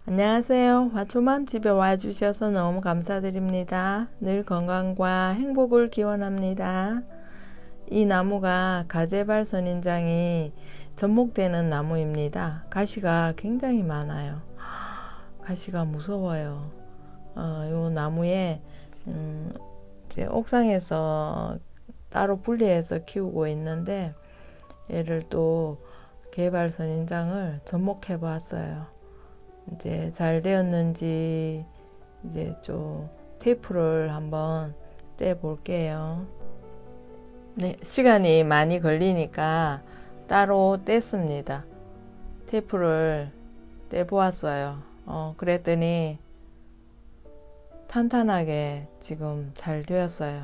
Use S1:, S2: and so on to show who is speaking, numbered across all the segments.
S1: 안녕하세요. 화초맘집에 와주셔서 너무 감사드립니다. 늘 건강과 행복을 기원합니다. 이 나무가 가재발 선인장이 접목되는 나무입니다. 가시가 굉장히 많아요. 가시가 무서워요. 이 나무에 이제 옥상에서 따로 분리해서 키우고 있는데 얘를 또 개발 선인장을 접목해 보았어요. 이제 잘 되었는지 이제 좀 테이프를 한번 떼 볼게요. 네, 시간이 많이 걸리니까 따로 뗐습니다. 테이프를 떼 보았어요. 그랬더니 탄탄하게 지금 잘 되었어요.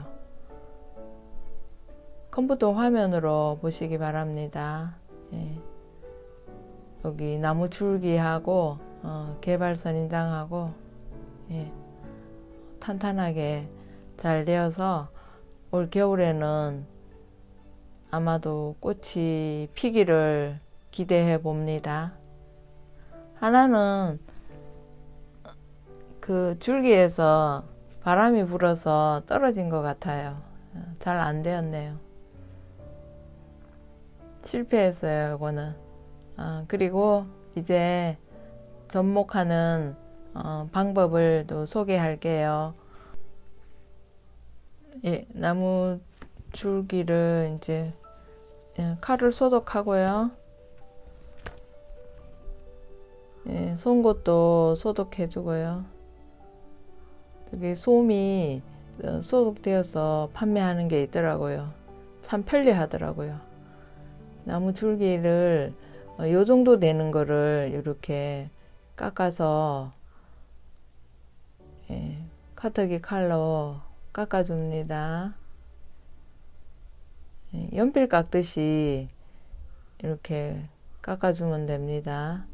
S1: 컴퓨터 화면으로 보시기 바랍니다. 예. 여기 나무 줄기하고 개발 선인장하고 예, 탄탄하게 잘 되어서 올 겨울에는 아마도 꽃이 피기를 기대해 봅니다. 하나는 그 줄기에서 바람이 불어서 떨어진 것 같아요. 잘 안 되었네요. 실패했어요, 이거는. 그리고 이제 접목하는 방법을 또 소개할게요. 예, 나무 줄기를 이제 칼을 소독하고요. 예, 송곳도 소독해주고요. 여기 솜이 소독되어서 판매하는 게 있더라고요. 참 편리하더라고요. 나무 줄기를 요 정도 되는 거를 이렇게 깎아서 예, 카터기 칼로 깎아줍니다. 예, 연필 깎듯이 이렇게 깎아주면 됩니다.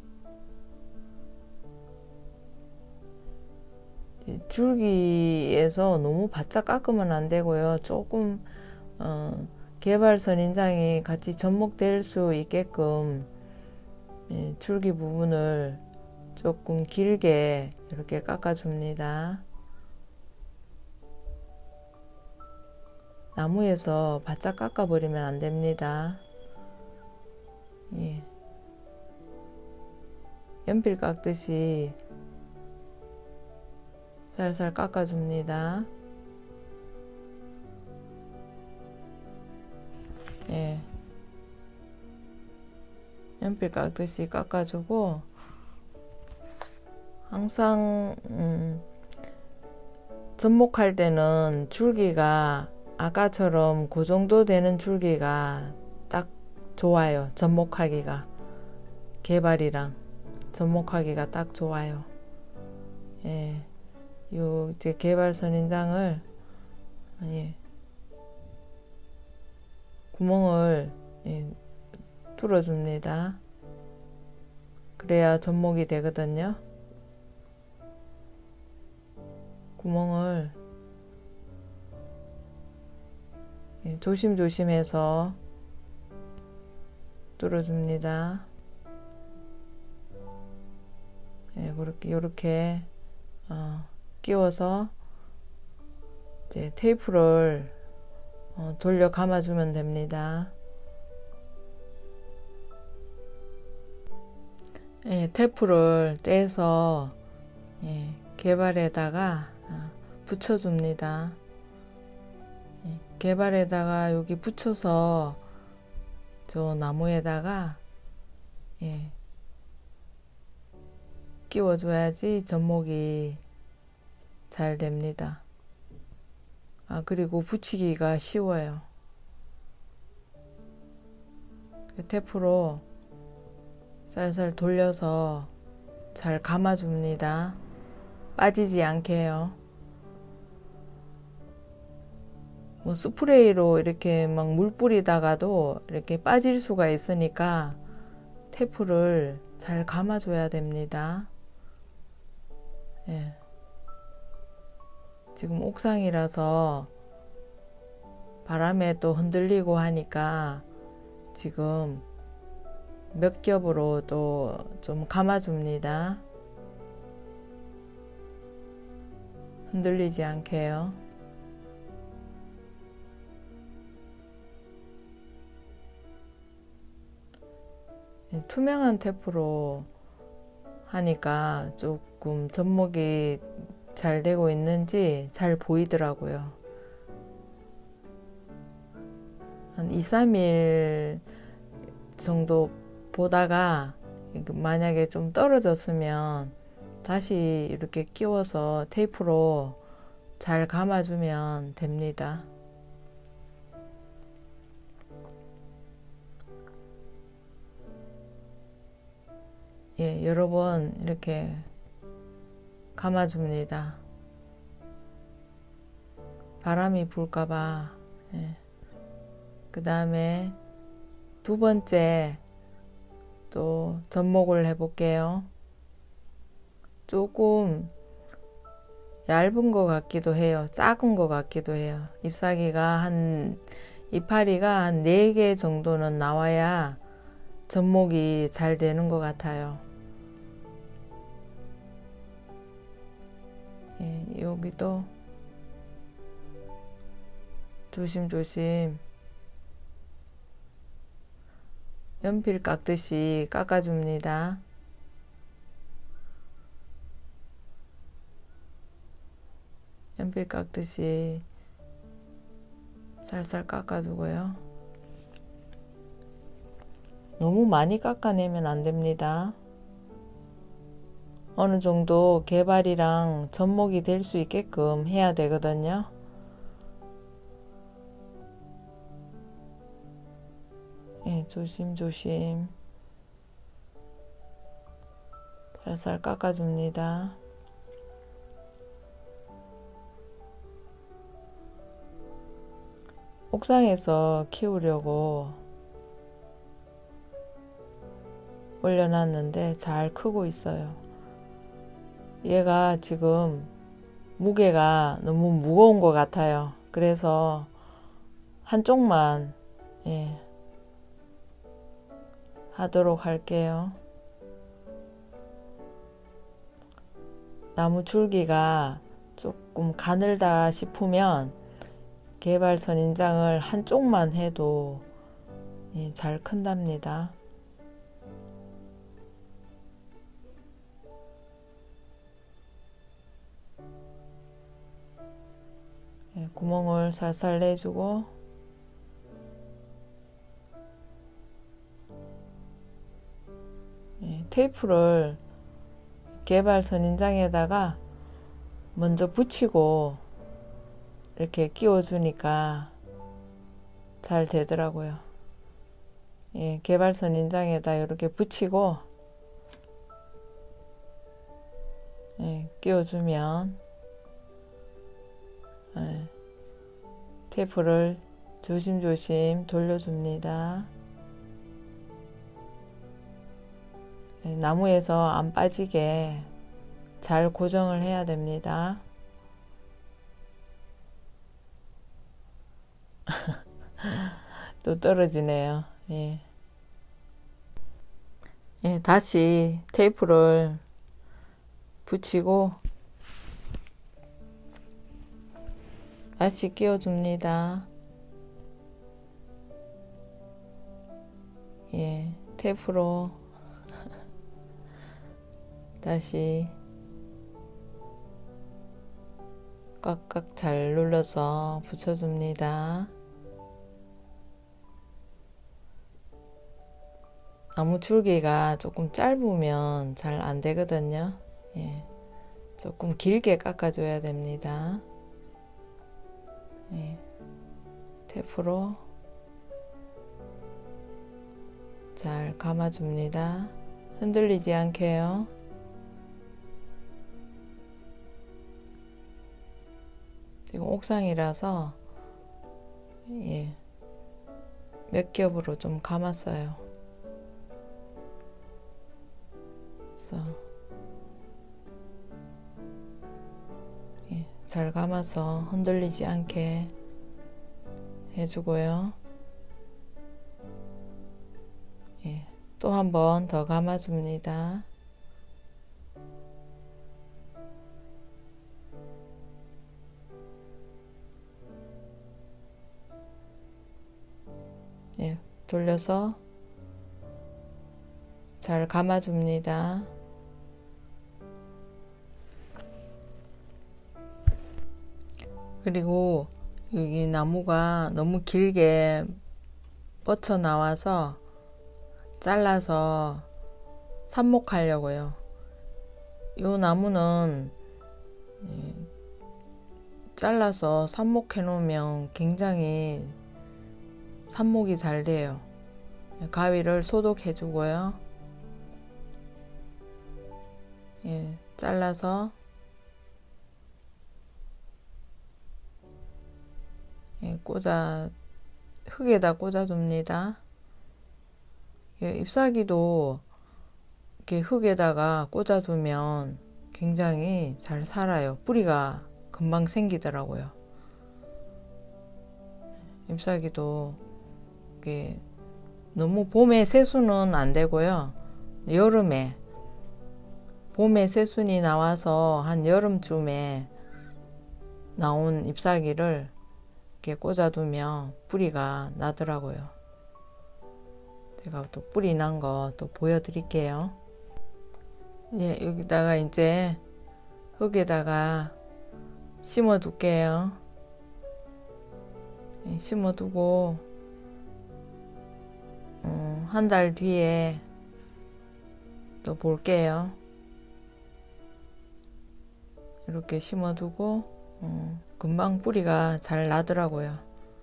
S1: 줄기에서 너무 바짝 깎으면 안 되고요. 조금 개발 선인장이 같이 접목될 수 있게끔 예, 줄기 부분을 조금 길게 이렇게 깎아줍니다. 나무에서 바짝 깎아버리면 안 됩니다. 예. 연필 깎듯이 살살 깎아줍니다. 예. 연필 깎듯이 깎아주고 항상 접목할 때는 줄기가 아까처럼 그 정도 되는 줄기가 딱 좋아요. 접목하기가 개발이랑 접목하기가 딱 좋아요. 예, 요 이제 개발 선인장을 예, 구멍을 예, 뚫어줍니다. 그래야 접목이 되거든요. 구멍을 예, 조심조심해서 뚫어줍니다. 예, 요렇게 끼워서 이제 테이프를 돌려 감아주면 됩니다. 예, 테이프를 떼서 예, 개발에다가 붙여줍니다. 예, 개발에다가 여기 붙여서 저 나무에다가 예, 끼워줘야지 접목이 잘 됩니다. 그리고 붙이기가 쉬워요. 테이프로 살살 돌려서 잘 감아줍니다. 빠지지 않게요. 뭐 스프레이로 이렇게 막 물 뿌리다가도 이렇게 빠질 수가 있으니까 테이프를 잘 감아줘야 됩니다. 예. 지금 옥상이라서 바람에 또 흔들리고 하니까 지금 몇 겹으로 또 좀 감아줍니다. 흔들리지 않게요. 투명한 테프로 하니까 조금 접목이 잘 되고 있는지 잘 보이더라고요. 한 2, 3일 정도 보다가 만약에 좀 떨어졌으면 다시 이렇게 끼워서 테이프로 잘 감아주면 됩니다. 예, 여러 번 이렇게 감아줍니다. 바람이 불까봐. 예. 그 다음에 두 번째 또 접목을 해볼게요. 조금 얇은 것 같기도 해요. 작은 것 같기도 해요. 잎사귀가 이파리가 한 4개 정도는 나와야 접목이 잘 되는 것 같아요. 예, 여기도 조심조심 연필 깎듯이 깎아줍니다. 연필 깎듯이 살살 깎아주고요. 너무 많이 깎아내면 안 됩니다. 어느 정도 개발이랑 접목이 될 수 있게끔 해야 되거든요. 예, 조심조심 살살 깎아줍니다. 옥상에서 키우려고 올려놨는데 잘 크고 있어요. 얘가 지금 무게가 너무 무거운 것 같아요. 그래서 한쪽만 하도록 할게요. 나무 줄기가 조금 가늘다 싶으면 개발 선인장을 한쪽만 해도 잘 큰답니다. 구멍을 살살 내주고 테이프를 개발 선인장에다가 먼저 붙이고 이렇게 끼워주니까 잘 되더라고요. 개발 선인장에다 이렇게 붙이고 끼워주면 테이프를 조심조심 돌려줍니다. 나무에서 안 빠지게 잘 고정을 해야 됩니다. 또 떨어지네요. 다시 테이프를 붙이고 다시 끼워줍니다. 테이프로 다시 꽉꽉 잘 눌러서 붙여줍니다. 나무 줄기가 조금 짧으면 잘 안 되거든요. 조금 길게 깎아줘야 됩니다. 테이프로 잘 감아줍니다. 흔들리지 않게요. 지금 옥상이라서 몇 겹으로 좀 감았어요. 그래서 잘 감아서 흔들리지 않게 해주고요. 또 한 번 더 감아줍니다. 돌려서 잘 감아줍니다. 그리고 여기 나무가 너무 길게 뻗쳐 나와서 잘라서 삽목하려고요. 이 나무는 잘라서 삽목해 놓으면 굉장히 삽목이 잘 돼요. 가위를 소독해 주고요. 잘라서 흙에다 꽂아둡니다. 잎사귀도 이렇게 흙에다가 꽂아두면 굉장히 잘 살아요. 뿌리가 금방 생기더라고요. 잎사귀도 이렇게 너무 봄에 새순은 안 되고요. 여름에 봄에 새순이 나와서 한 여름쯤에 나온 잎사귀를 이렇게 꽂아두면 뿌리가 나더라고요. 제가 또 뿌리 난 거 또 보여드릴게요. 여기다가 이제 흙에다가 심어 둘게요. 심어 두고 한 달 뒤에 또 볼게요. 이렇게 심어 두고 금방 뿌리가 잘 나더라고요.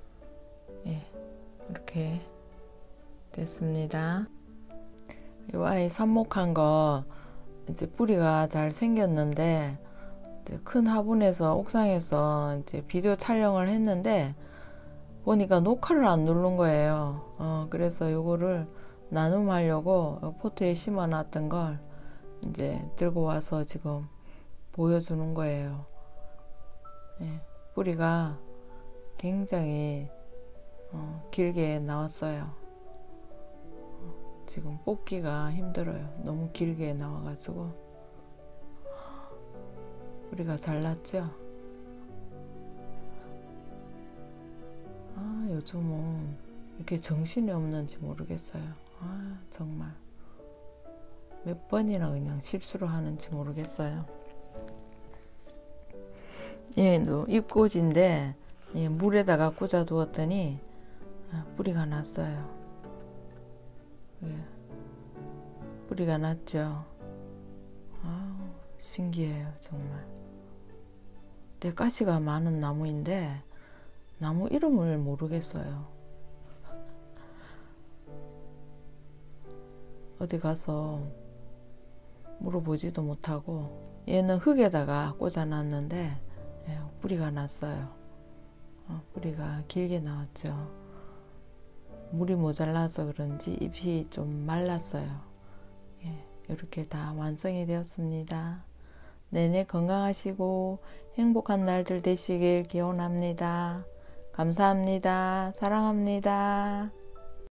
S1: 이렇게 됐습니다. 이 아이 삽목한 거 이제 뿌리가 잘 생겼는데 이제 큰 화분에서 옥상에서 이제 비디오 촬영을 했는데 보니까 녹화를 안 누른 거예요. 그래서 요거를 나눔하려고 포트에 심어 놨던 걸 이제 들고 와서 지금 보여주는 거예요. 뿌리가 굉장히 길게 나왔어요. 지금 뽑기가 힘들어요. 너무 길게 나와가지고. 뿌리가 잘 났죠? 요즘은 이렇게 정신이 없는지 모르겠어요. 정말 몇 번이나 그냥 실수를 하는지 모르겠어요. 얘도 잎꽂이인데 물에다가 꽂아 두었더니 뿌리가 났어요. 뿌리가 났죠. 신기해요, 정말. 가시가 많은 나무인데 나무 이름을 모르겠어요. 어디 가서 물어보지도 못하고 얘는 흙에다가 꽂아놨는데 뿌리가 났어요. 뿌리가 길게 나왔죠. 물이 모자라서 그런지 잎이 좀 말랐어요. 이렇게 다 완성이 되었습니다. 내내 건강하시고 행복한 날들 되시길 기원합니다. 감사합니다. 사랑합니다.